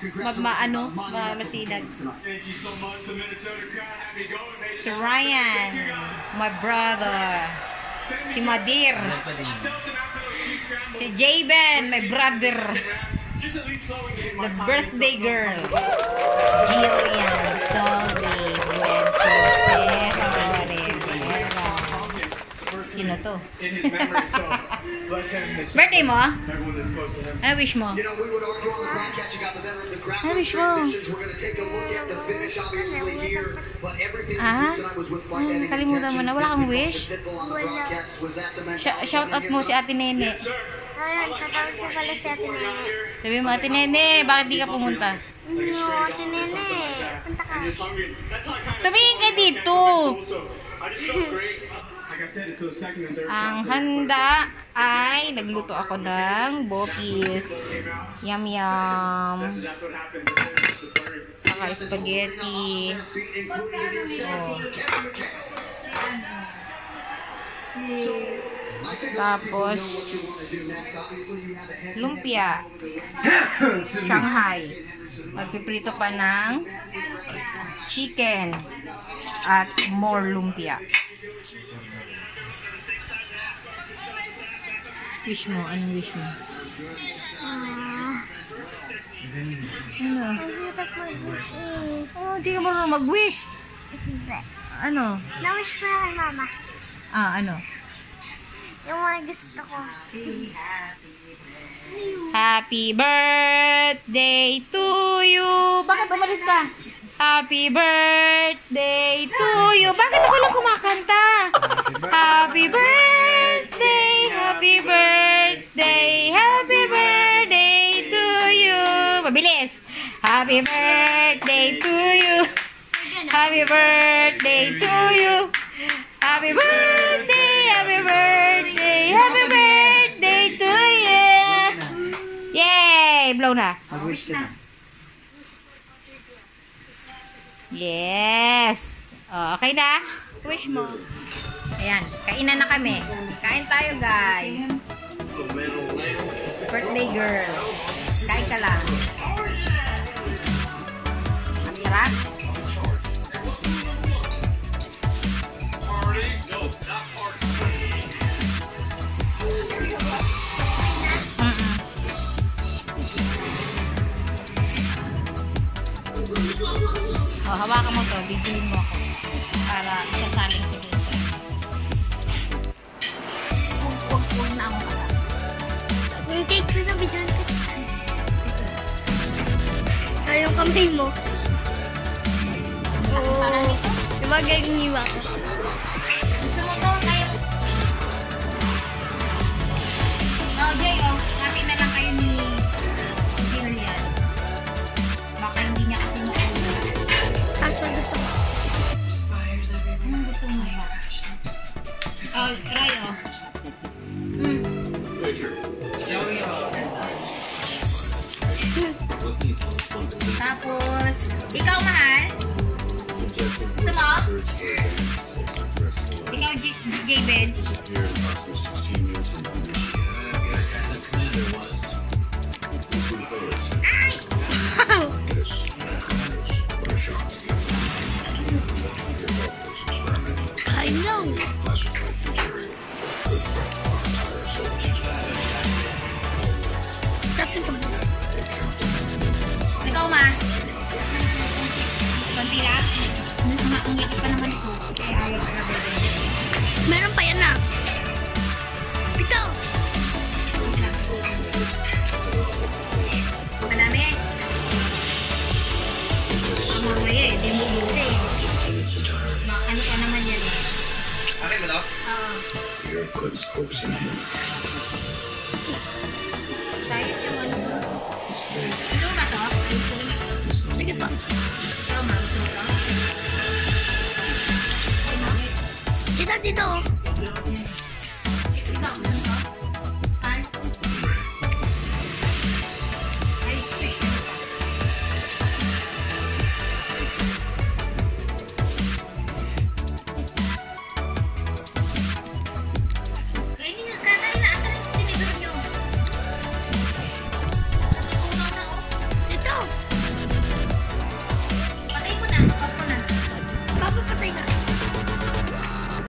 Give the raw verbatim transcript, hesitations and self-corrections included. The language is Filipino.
ma, ma ano, ma, masinag. Si Ryan, my brother. Si Madir. Si Jayben, my brother. The birthday girl. Jillian Dolby. Sino to? Birthday mo? Ano wish mo? Ano wish mo? Ah? Hmm, kalimutan mo na. Wala kang wish? Shout out mo si Ate Nene. Ayun, shout out ko pala si Ate Nene. Sabi mo, Ate Nene, bakit di ka pumunta? No, Ate Nene. Punta ka. Tumingin ka dito. Ang handa ay nagluto ako ng bopis. Yum yum. Saka spaghetti. Oh. Tapos lumpia. Shanghai. Magpiprito pa ng chicken at more lumpia. Wish mo? Anong wish mo? Ah. Ano? Ang hirap mag-wish eh. Oh, di ka marunong mag-wish. Hindi. Ano? Na-wish ko na kay mama. Ah, ano? Yung mga gusto ko. Happy birthday to you. Bakit umalis ka? Happy birthday to you. Bakit ako lang kumakanta? Happy birthday, happy birthday, happy birthday to you. Mabilis. Happy birthday to you. Happy birthday to you. Happy birthday, happy birthday, happy birthday to you. Yay! Blow na. Mag-wish ka na. Yes. Oh, okay na? Wish mo. Ayan, kainan na kami. Kain tayo, guys. Birthday girl. Kain ka lang. Ang sarap. Oh, hawakan mo to, bigyan mo ako para sasaling ko dito. Huwag, huwag, huwag na ako ka. Yung cake ko na bigyan ko. Ay, yung kamay mo. Oo. Diba ganyan ako? Gusto mo to? Kayo. Oh, Jay, oh. Happy na lang kayo ni Jillian. Baka hindi niya kasi mo. Kaso gusto ko. Anong gusto mo? Oh, try, oh. Mm. Tapos, ikaw, mahal? Gusto mo? Ikaw, J-Ben? Ay! Wow! I know. Ikaw, ma? Konti lang? Ang ngiti pa naman ito. Kaya ayaw ka na bebe. Meron pa yan na. Ito. Madami. Ang mamaya eh. Di mo buti. Ano pa naman yan eh. Okay ba ito? Oo. Sayang yung ano mo. Gusto mo ba ito? Sige pa. Ikaw, ma? Gusto mo ito? Dito, dito. Ikaw.